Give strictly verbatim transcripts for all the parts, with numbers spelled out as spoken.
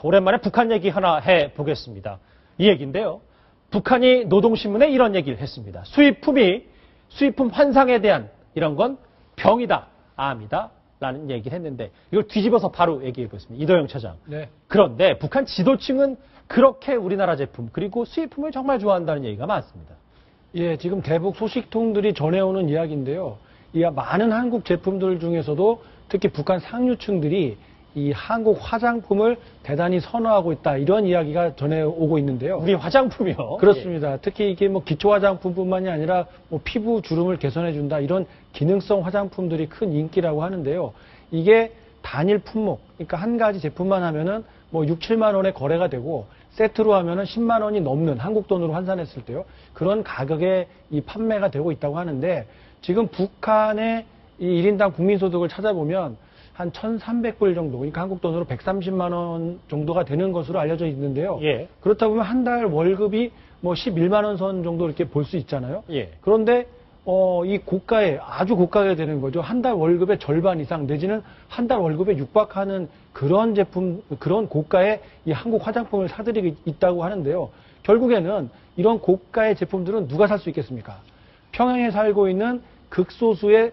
오랜만에 북한 얘기 하나 해보겠습니다. 이 얘기인데요. 북한이 노동신문에 이런 얘기를 했습니다. 수입품이, 수입품 환상에 대한 이런 건 병이다, 암이다 라는 얘기를 했는데 이걸 뒤집어서 바로 얘기해 보겠습니다. 이도영 차장. 네. 그런데 북한 지도층은 그렇게 우리나라 제품 그리고 수입품을 정말 좋아한다는 얘기가 많습니다. 예, 지금 대북 소식통들이 전해오는 이야기인데요. 이 많은 한국 제품들 중에서도 특히 북한 상류층들이 이 한국 화장품을 대단히 선호하고 있다. 이런 이야기가 전해오고 있는데요. 우리 화장품이요? 그렇습니다. 예. 특히 이게 뭐 기초 화장품뿐만이 아니라 뭐 피부 주름을 개선해준다. 이런 기능성 화장품들이 큰 인기라고 하는데요. 이게 단일 품목, 그러니까 한 가지 제품만 하면은 뭐 육, 칠만 원에 거래가 되고 세트로 하면은 십만 원이 넘는 한국 돈으로 환산했을 때요. 그런 가격에 이 판매가 되고 있다고 하는데 지금 북한의 이 일 인당 국민소득을 찾아보면 한 천삼백 불 정도, 그러니까 한국 돈으로 백삼십만 원 정도가 되는 것으로 알려져 있는데요. 예. 그렇다 보면 한 달 월급이 뭐 십일만 원 선 정도 이렇게 볼 수 있잖아요. 예. 그런데 어, 이 고가에, 아주 고가에 되는 거죠. 한 달 월급의 절반 이상, 내지는 한 달 월급에 육박하는 그런 제품, 그런 고가의 이 한국 화장품을 사들이고 있다고 하는데요. 결국에는 이런 고가의 제품들은 누가 살 수 있겠습니까? 평양에 살고 있는 극소수의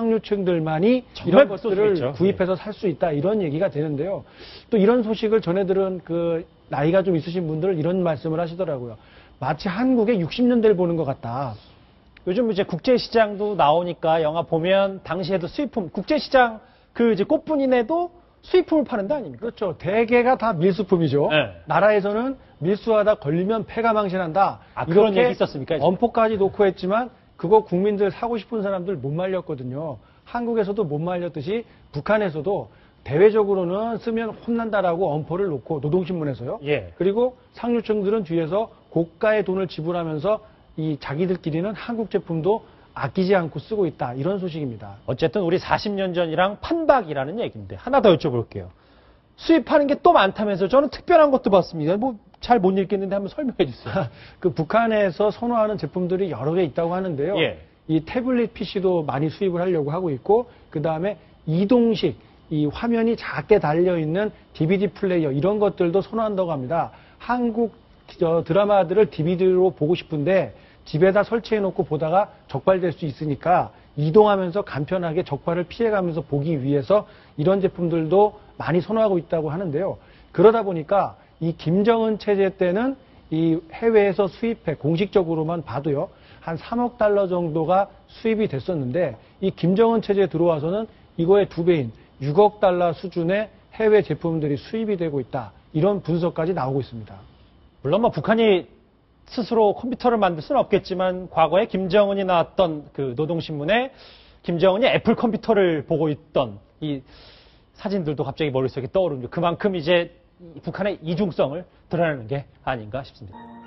상류층들만이 이런 것들을 구입해서 살 수 있다. 이런 얘기가 되는데요. 또 이런 소식을 전해들은 그 나이가 좀 있으신 분들은 이런 말씀을 하시더라고요. 마치 한국의 육십 년대를 보는 것 같다. 요즘 이제 국제시장도 나오니까 영화 보면 당시에도 수입품, 국제시장 그 이제 꽃분이네도 수입품을 파는 데 아닙니까? 그렇죠. 대개가 다 밀수품이죠. 네. 나라에서는 밀수하다 걸리면 패가망신한다. 아, 그런 얘기 있었습니까? 엄포까지 놓고 했지만 그거 국민들 사고 싶은 사람들 못 말렸거든요. 한국에서도 못 말렸듯이 북한에서도 대외적으로는 쓰면 혼난다라고 엄포를 놓고 노동신문에서요. 예. 그리고 상류층들은 뒤에서 고가의 돈을 지불하면서 이 자기들끼리는 한국 제품도 아끼지 않고 쓰고 있다. 이런 소식입니다. 어쨌든 우리 사십 년 전이랑 판박이라는 얘기인데 하나 더 여쭤볼게요. 수입하는 게 또 많다면서 저는 특별한 것도 봤습니다. 뭐 잘 못 읽겠는데 한번 설명해 주세요. 그 북한에서 선호하는 제품들이 여러 개 있다고 하는데요. 예. 이 태블릿 피씨도 많이 수입을 하려고 하고 있고 그 다음에 이동식 이 화면이 작게 달려있는 디비디 플레이어 이런 것들도 선호한다고 합니다. 한국 드라마들을 디비디로 보고 싶은데 집에다 설치해놓고 보다가 적발될 수 있으니까 이동하면서 간편하게 적발을 피해가면서 보기 위해서 이런 제품들도 많이 선호하고 있다고 하는데요. 그러다 보니까 이 김정은 체제 때는 이 해외에서 수입해 공식적으로만 봐도요. 한 삼억 달러 정도가 수입이 됐었는데 이 김정은 체제에 들어와서는 이거의 두 배인 육억 달러 수준의 해외 제품들이 수입이 되고 있다. 이런 분석까지 나오고 있습니다. 물론 뭐 북한이 스스로 컴퓨터를 만들 수는 없겠지만 과거에 김정은이 나왔던 그 노동신문에 김정은이 애플 컴퓨터를 보고 있던 이 사진들도 갑자기 머릿속에 떠오르는 그만큼 이제 북한의 이중성을 드러내는 게 아닌가 싶습니다.